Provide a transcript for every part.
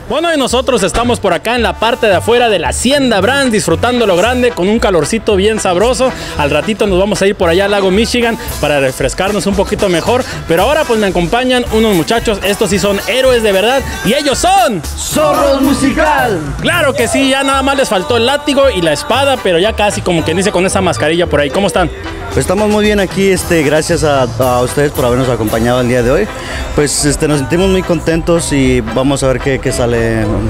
Bueno, y nosotros estamos por acá en la parte de afuera de la Hacienda Brands, disfrutando lo grande con un calorcito bien sabroso. Al ratito nos vamos a ir por allá al lago Michigan para refrescarnos un poquito mejor. Pero ahora pues me acompañan unos muchachos, estos sí son héroes de verdad, y ellos son... ¡Zorros Musical! Claro que sí, ya nada más les faltó el látigo y la espada, pero ya casi como quien dice con esa mascarilla por ahí. ¿Cómo están? Pues estamos muy bien aquí, gracias a ustedes por habernos acompañado el día de hoy. Pues nos sentimos muy contentos y vamos a ver qué sale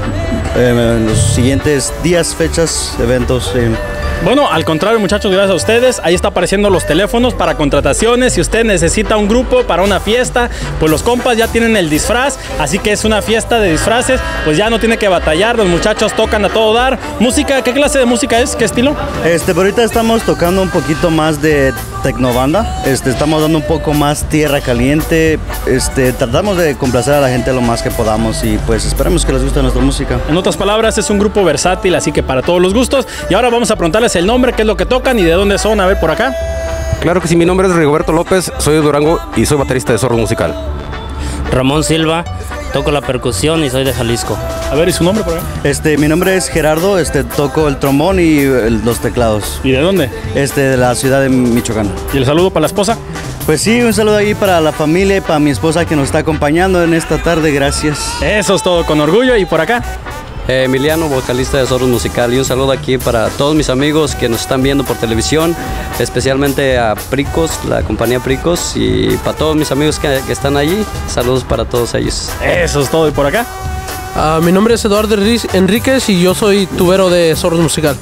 en los siguientes días, fechas, eventos. Bueno, al contrario, muchachos, gracias a ustedes. Ahí está apareciendo los teléfonos para contrataciones. Si usted necesita un grupo para una fiesta, pues los compas ya tienen el disfraz. Así que es una fiesta de disfraces, pues ya no tiene que batallar. Los muchachos tocan a todo dar. Música, ¿qué clase de música es? ¿Qué estilo? Pero ahorita estamos tocando un poquito más de tecnobanda. Estamos dando un poco más tierra caliente. Tratamos de complacer a la gente lo más que podamos y pues esperemos que les guste nuestra música. En otras palabras, es un grupo versátil, así que para todos los gustos. Y ahora vamos a preguntarles el nombre, qué es lo que tocan y de dónde son. A ver, por acá. Claro que sí, mi nombre es Rigoberto López, soy de Durango y soy baterista de Zorros Musical. Ramón Silva, toco la percusión y soy de Jalisco. A ver, ¿y su nombre por acá? Mi nombre es Gerardo, toco el trombón y los teclados. ¿Y de dónde? De la ciudad de Michoacán. ¿Y el saludo para la esposa? Pues sí, un saludo ahí para la familia y para mi esposa que nos está acompañando en esta tarde, gracias. Eso es todo, con orgullo. ¿Y por acá? Emiliano, vocalista de Zorros Musical, y un saludo aquí para todos mis amigos que nos están viendo por televisión, especialmente a Pricos, la compañía Pricos, y para todos mis amigos que están allí, saludos para todos ellos. Eso es todo. ¿Y por acá? Mi nombre es Eduardo Enríquez y yo soy tubero de Zorros Musical.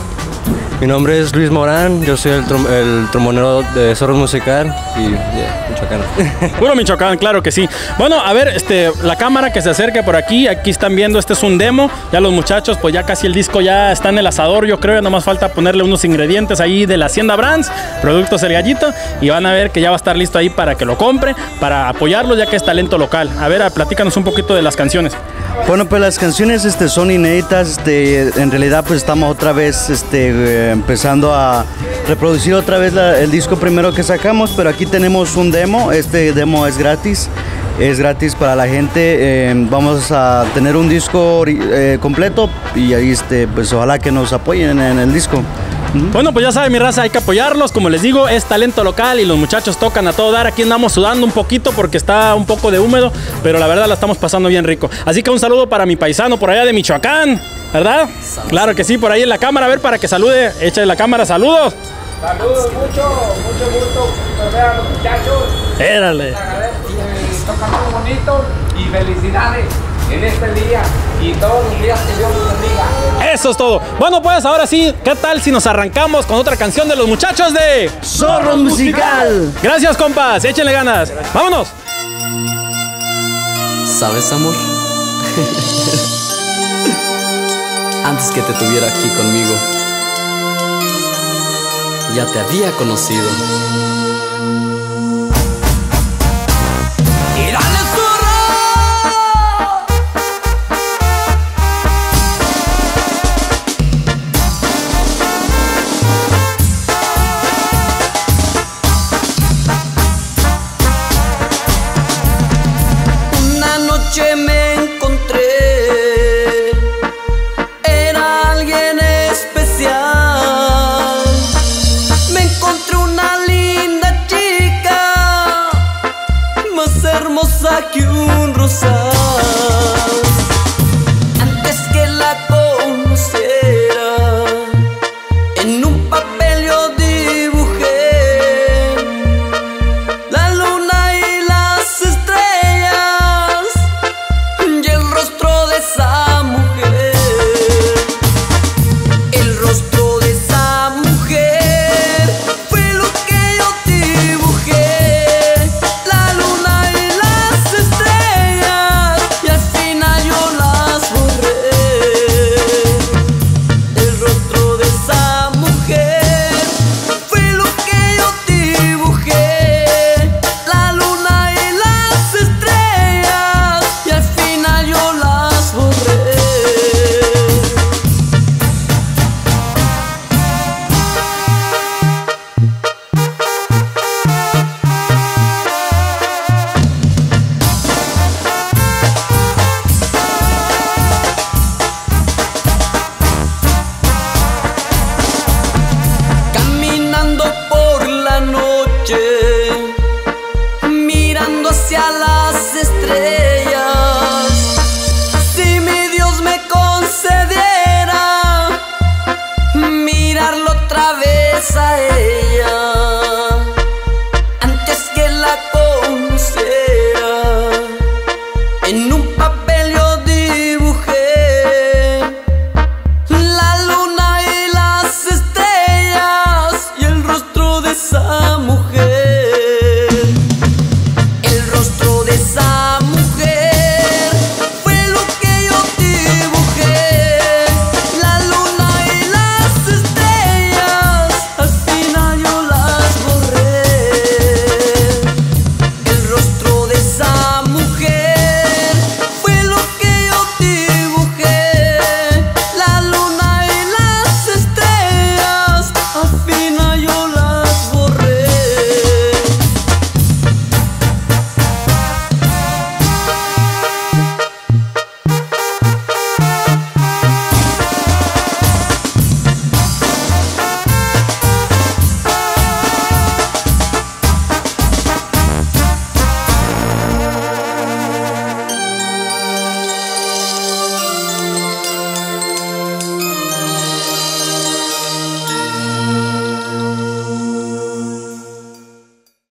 Mi nombre es Luis Morán, yo soy el trombonero de Zorros Musical y Michoacán. Puro Michoacán, claro que sí. Bueno, a ver, la cámara que se acerque por aquí, aquí están viendo, este es un demo. Ya los muchachos, pues ya casi el disco ya está en el asador, yo creo, ya nomás falta ponerle unos ingredientes ahí de la Hacienda Brands, Productos El Gallito, y van a ver que ya va a estar listo ahí para que lo compre, para apoyarlo, ya que es talento local. A ver, platícanos un poquito de las canciones. Bueno, pues las canciones son inéditas, en realidad pues estamos otra vez empezando a reproducir otra vez el disco primero que sacamos, pero aquí tenemos un demo, demo es gratis para la gente. Vamos a tener un disco completo y ahí pues ojalá que nos apoyen en el disco. Bueno, pues ya saben, mi raza, hay que apoyarlos. Como les digo, es talento local y los muchachos tocan a todo dar. Aquí andamos sudando un poquito porque está un poco de húmedo, pero la verdad la estamos pasando bien rico. Así que un saludo para mi paisano por allá de Michoacán, ¿verdad? Claro que sí, por ahí en la cámara, a ver, para que salude. Échale la cámara, saludos. Saludos, mucho gusto por ver a los muchachos. Érale. Tocan muy bonito y felicidades en este día y todos los días que Dios los bendiga. Eso es todo. Bueno, pues ahora sí, ¿qué tal si nos arrancamos con otra canción de los muchachos de Zorros Musical? Gracias, compas, échenle ganas. ¡Vámonos! ¿Sabes, amor? Antes que te tuviera aquí conmigo, ya te había conocido. Me encontré, era alguien especial. Me encontré una linda chica, más hermosa que un rosal. Antes que la conociera, en un papel yo dibujé la luna y las estrellas y el rostro de esa